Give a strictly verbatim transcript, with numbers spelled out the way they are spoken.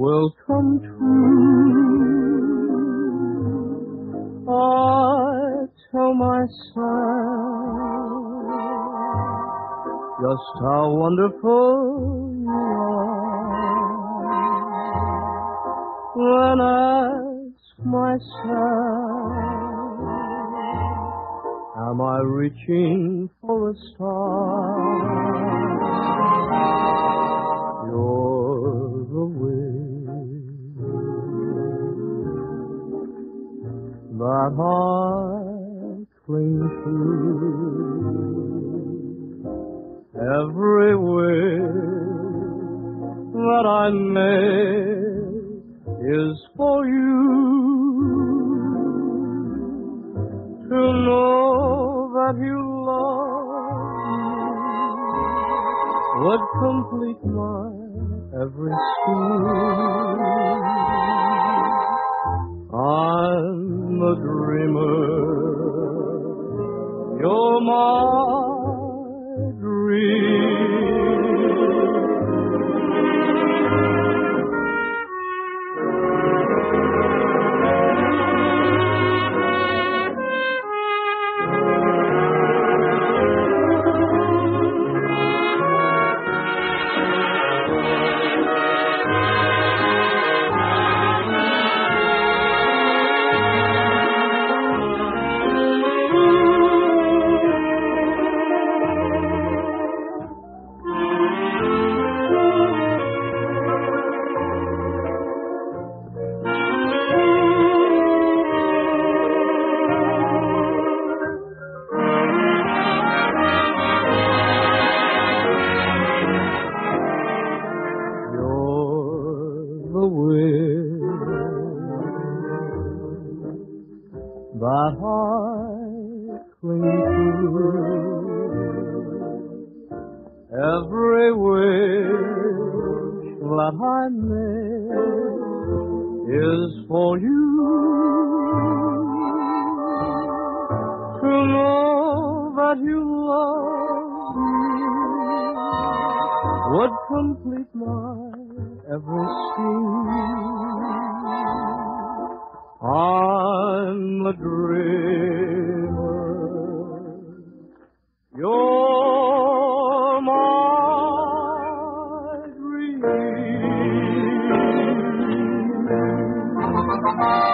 will come true. I tell myself just how wonderful you are. Then ask myself, am I reaching for a star? You're the wind that I cling to. Every wish that I make is for you. To know that you love me would complete my every scheme. I'm a dreamer, you're my dream. That I cling to. Every wish that I make is for you. To know that you love me would complete my every scheme. I'm a dreamer, you're my dream.